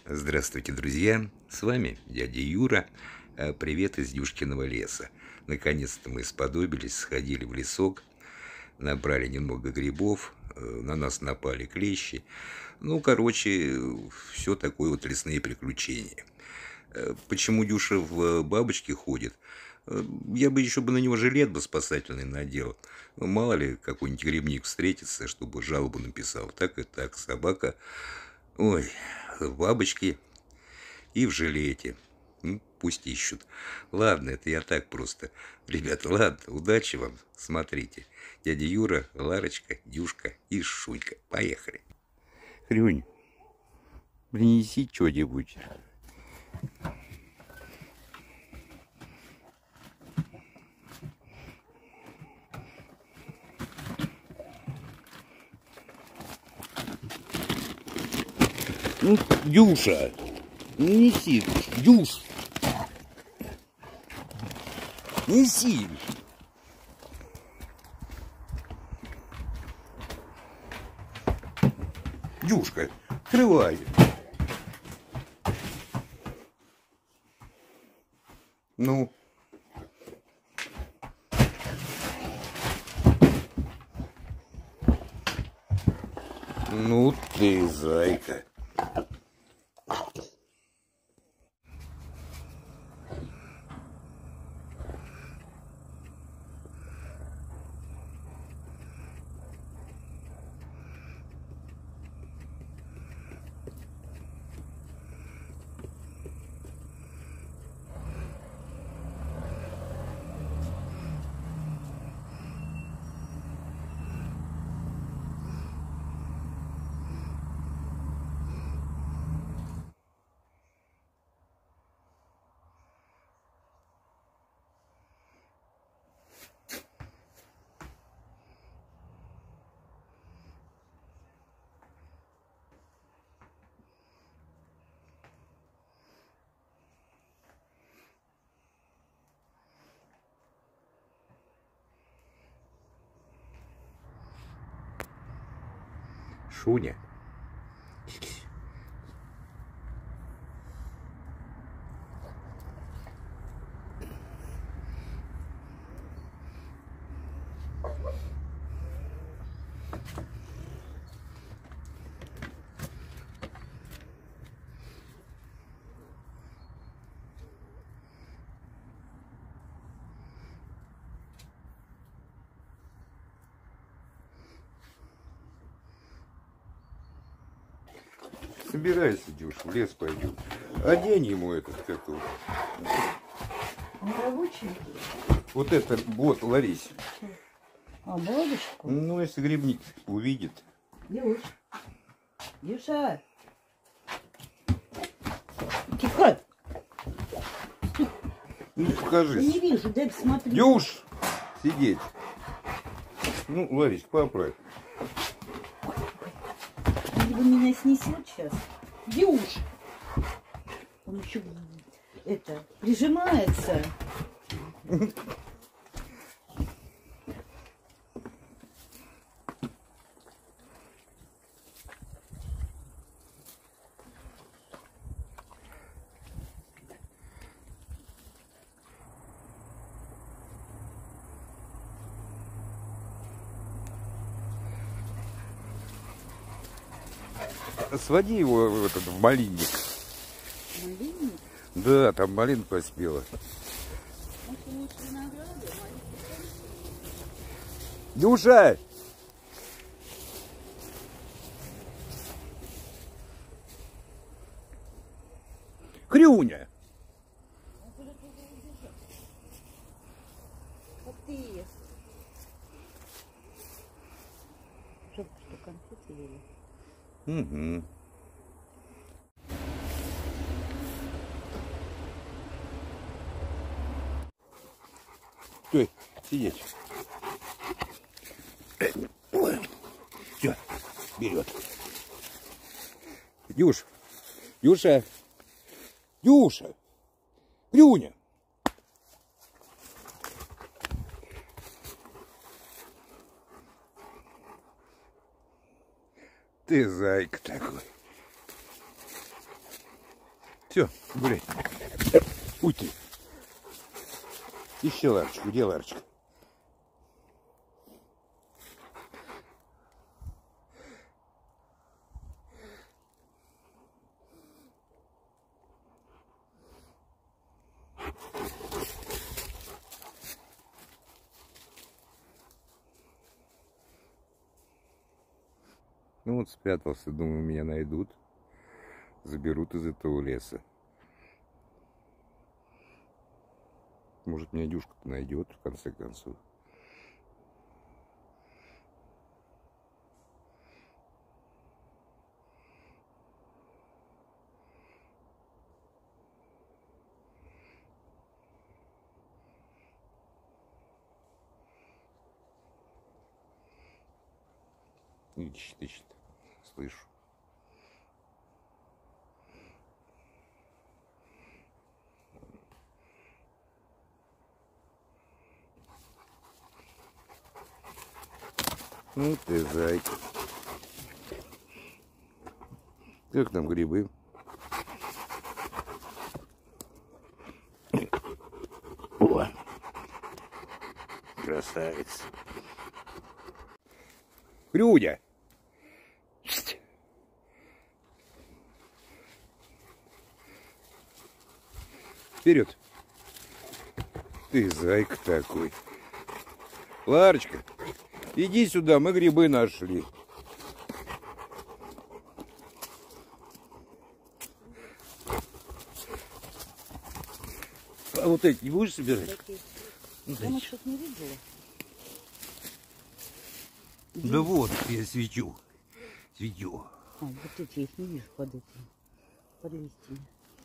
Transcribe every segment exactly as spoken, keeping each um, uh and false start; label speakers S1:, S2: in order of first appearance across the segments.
S1: Здравствуйте, друзья! С вами дядя Юра. Привет из Дюшкиного леса. Наконец-то мы сподобились, сходили в лесок, набрали немного грибов, на нас напали клещи. Ну, короче, все такое вот лесные приключения. Почему Дюша в бабочке ходит? Я бы еще бы на него жилет бы спасательный надел. Мало ли, какой-нибудь грибник встретится, чтобы жалобу написал. Так и так, собака... Ой, в бабочке и в жилете. Ну, пусть ищут. Ладно, это я так просто. Ребята, ладно, удачи вам. Смотрите. Дядя Юра, Ларочка, Дюшка и Шунька. Поехали. Хрюнь, принеси что-нибудь. Ну, Дюша, неси, Дюш, неси. Дюшка, открывай. Ну. Ну ты, зайка. Шуня. Собирайся, Дюш, в лес пойдем. Одень ему этот, как его.
S2: Рабочий?
S1: Вот это, вот, Ларись.
S2: А, бабушку?
S1: Ну, если грибник увидит.
S2: Дюш. Дюша. Тихо.
S1: Ну, покажись.
S2: Я не вижу, дай посмотри.
S1: Дюш! Сидеть. Ну, Ларись, поправь.
S2: Либо меня снесет сейчас. Дюш! Он еще это прижимается.
S1: Своди его в, этот, в малинник.
S2: Малинник?
S1: Да, там малинка поспела. Дюша! Хрюня!
S2: Как ты ешь? Жалко, что конфеты ели.
S1: Угу. Стой, сидеть. Все, вперед. Дюш, Дюша, Дюша, Люня. Ты зайка такой. Все, гуляй. Уй ты. Ищи Ларочку. Где Ларочка? Ну вот спрятался, думаю, меня найдут, заберут из этого леса. Может, меня Дюшка-то найдет, в конце концов. Ищет, ищет. Слышу. Ну ты зайка. Как там грибы? О! Красавец. Крюня! Вперед! Ты зайка такой. Ларочка, иди сюда, мы грибы нашли. А вот эти не будешь собирать?
S2: Я что-то не видела.
S1: Да вот, я свечу. Свечу.
S2: А, вот эти я их не вижу под этим. Под листьями.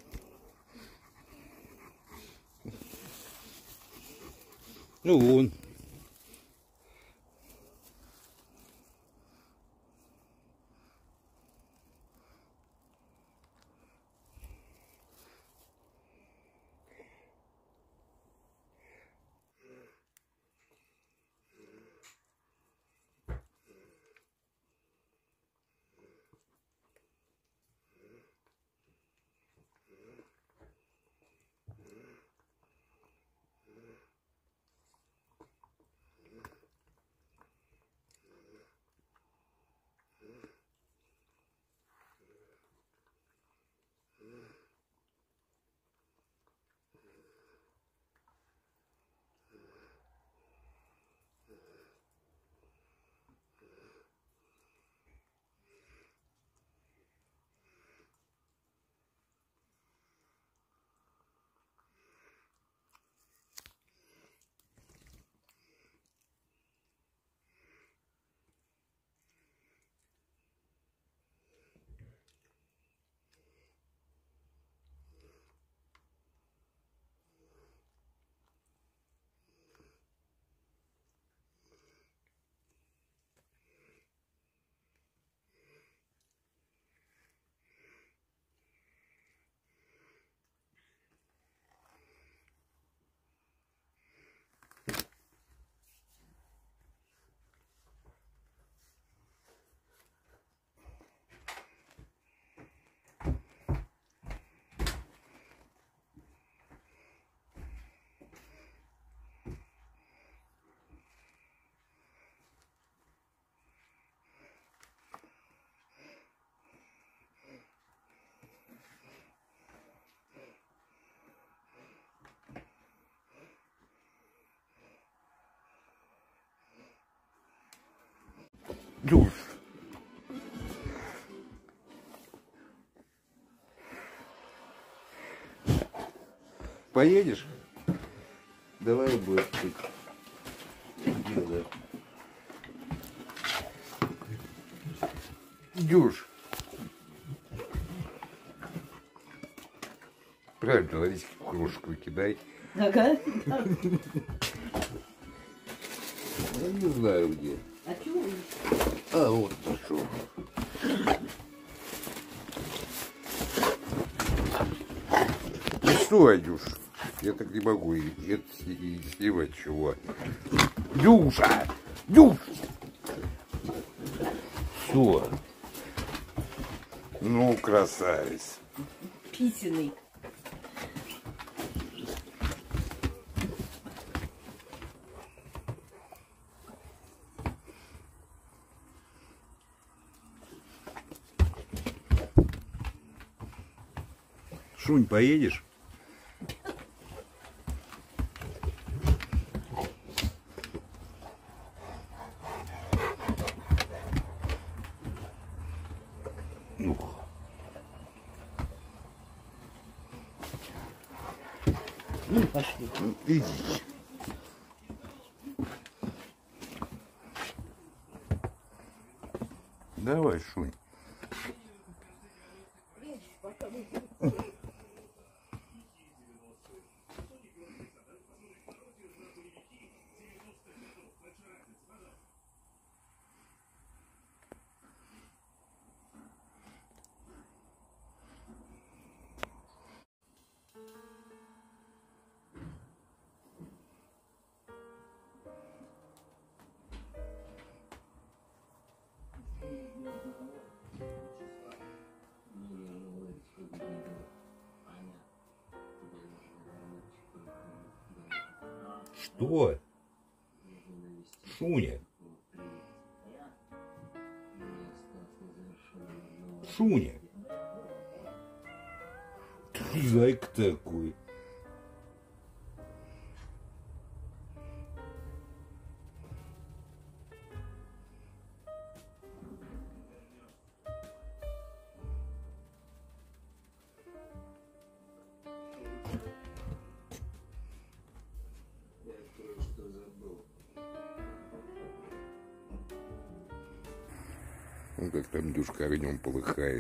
S1: Ну вон. Душ. Поедешь? Давай будет. Дело. Дюш. Правильно, Лариске кружку кидай.
S2: Ага.
S1: Я не знаю где.
S2: А чего?
S1: А, вот пошел. Ну что, Адюш? Я так не могу и, и, и снимать чего. Дюша! Дюш! Все. Ну, красавец.
S2: Писаный.
S1: Шунь, поедешь? Ух.
S2: Ну, пошли.
S1: Ну, иди. Давай, Шунь. Что? Шуня? Шуня? Ты зайка такой. Ну, как там Дюшка огнем полыхает.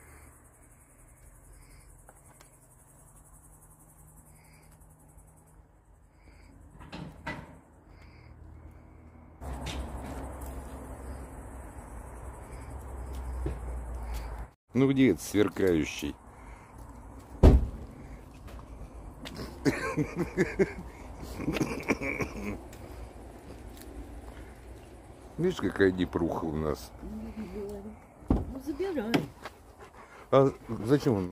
S1: Ну где это сверкающий? Видишь, какая непруха у нас?
S2: Ну, забирай.
S1: А зачем он?